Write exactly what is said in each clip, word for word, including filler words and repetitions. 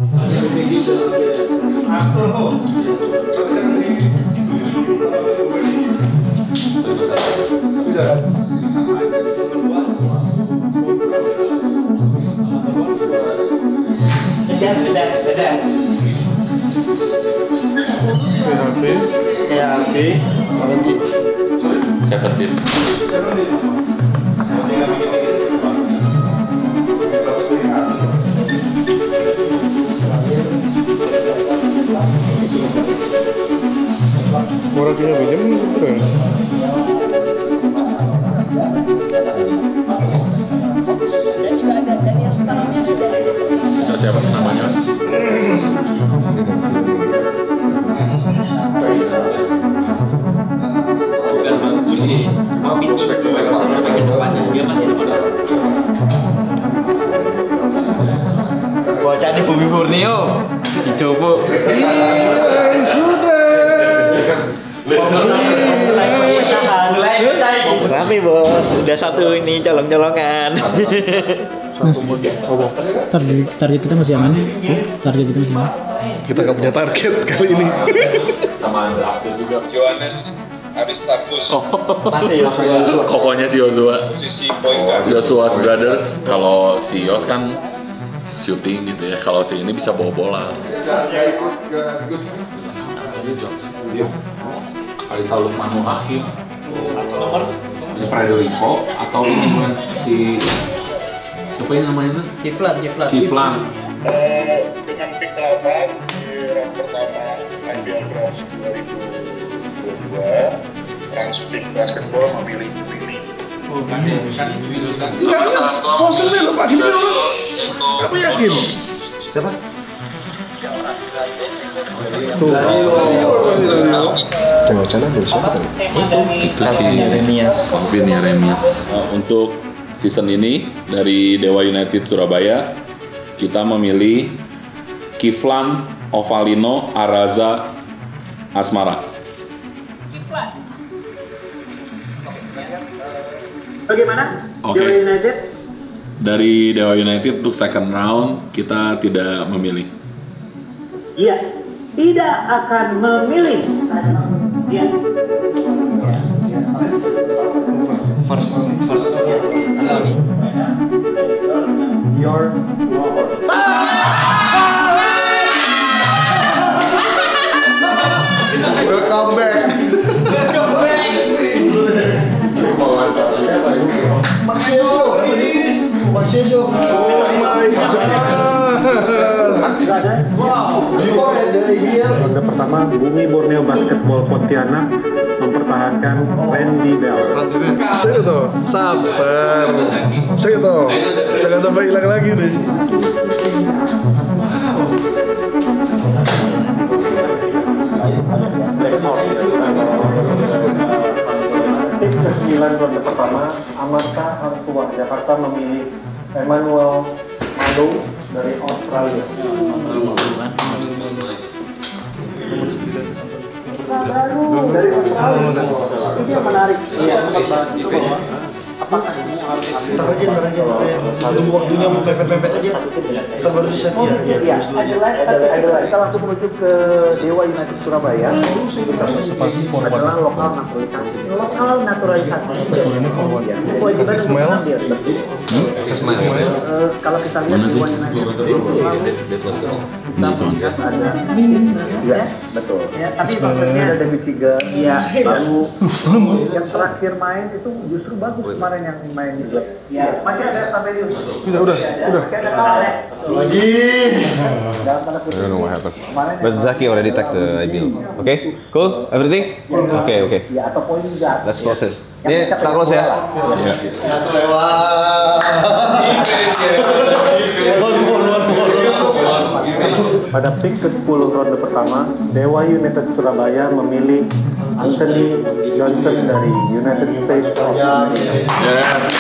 Seventeen. Orang punya pinjam gitu ya. Itu siapa namanya? Bukan bagus sih, pintu harus bagian depannya, dia masih di depan. Bocah di Bumi Borneo dicoba. Sudah. Rame bos, udah satu ini colong-colongan. Target, target kita masih aman? Target kita masih aman? Kita nggak punya target kali ini. Sama aku juga. Yohanes Aristarkus. Masih Yosua. Kokonya si Yosua. Posisi point guard. Yosua Brothers. Kalau si Yos kan shooting gitu ya. Kalau si ini bisa bawa bola. Kali selalu Manu Hakim. Nomor Ini Frederico atau ini bukan si siapa yang namanya itu? Kiflan, Kiflan. Kiflan. Eh, dengan pick delapan di round pertama I B L Draft dua ribu dua puluh dua, Transpeak Basketball memilih Willy. Oh, kan kan bosan nih lo Pak gini lo. Kamu yakin? Siapa? Tuh. Tengok channel dari siapa? Itu si Yeremias. Calvin Yeremias. Uh, untuk season ini dari Dewa United Surabaya kita memilih Kiflan Ovalino Araza Asmara. Bagaimana? Oke. Dewa United? Dari Dewa United untuk second round kita tidak memilih. Iya, tidak akan memilih. Iya. First, first. Halo nih. Your Welcome back. ronde pertama Bumi Borneo Basketball Pontianak mempertahankan Randy Bell. Saya tuh, sabar. Saya tuh, jangan sampai hilang lagi nih. Tim kesembilan ronde pertama Amarta Hangtua Jakarta memilih Emmanuel Mado dari Australia. Dari Australia. Ini yang menarik. Iya, apakah ini harus Ntar aja, ntar aja, ntar aja. Tunggu waktunya mau pepet-pepet aja. Kita baru di set. Iya, iya. Iya, Adelaide. Kita langsung menuju ke Dewa United Surabaya. Adalah lokal naturalisasi. Lokal naturalisasi. Ya, kewajiban untuk mengambil. Eh, Kalau kita lihat Dewa United selalu kita ada, ya betul. Ya, tapi maksudnya ada David Tiga, ya baru. Yang terakhir main itu justru bagus kemarin yang main di klub. Ya, masih ada Samuel. Bisa, udah, udah. Lagi. Dalam tanda kutip. I don't know what happened. But Zaki already texted I B L. Okay, cool, everything? Okay, okay. Ya, atau poin juga. Let's close this. Ini kita close ya. Iya. Pada pick ke sepuluh ronde pertama, Dewa United Surabaya memilih Anthony Johnson dari United States of America.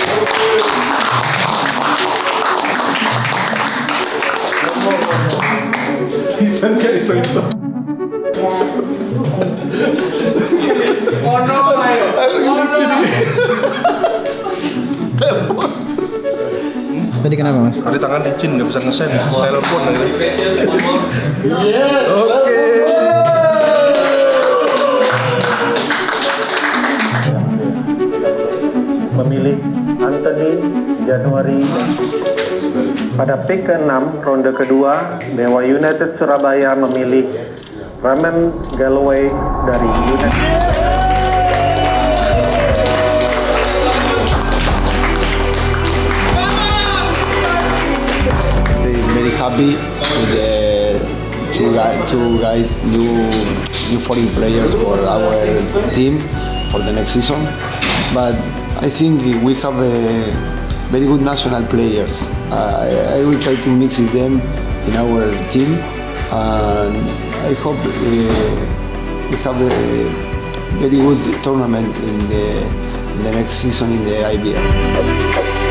Bisa nggak iseng-iseng? Oh no, ayo. Langsung gini. Tadi kenapa mas? Tadi tangan licin, nggak bisa ngesen, telepon lagi. Oke. Memilih Anthony Januari pada pick keenam ronde kedua. Dewa United Surabaya memilih Raymond Galloway dari United. Very happy with the two guys, two guys, new new foreign players for our team for the next season. But I think we have a very good national players. Uh, I, I will try to mix with them in our team, and I hope uh, we have a very good tournament in the, in the next season in the I B L.